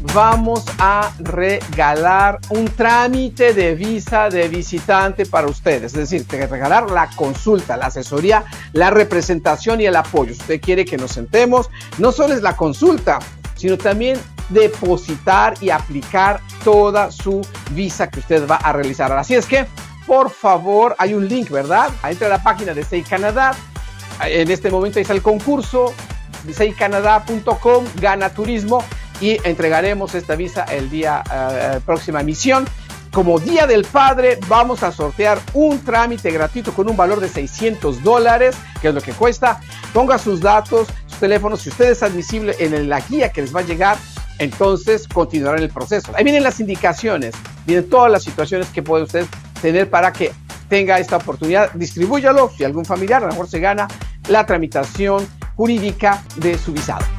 vamos a regalar un trámite de visa de visitante para ustedes. Es decir, regalar la consulta, la asesoría, la representación y el apoyo. Si usted quiere que nos sentemos, no solo es la consulta, sino también depositar y aplicar toda su visa que usted va a realizar. Así es que, por favor, hay un link, ¿verdad? Entra a la página de SEI Canadá. En este momento ahí está el concurso, seicanada.com, gana turismo, y entregaremos esta visa el día próxima emisión. Como Día del Padre, vamos a sortear un trámite gratuito con un valor de $600, que es lo que cuesta. Ponga sus datos, sus teléfonos. Si usted es admisible en la guía que les va a llegar, entonces continuarán el proceso. Ahí vienen las indicaciones, vienen todas las situaciones que puede usted tener para que tenga esta oportunidad. Distribúyalo. Si algún familiar a lo mejor se gana la tramitación jurídica de su visado.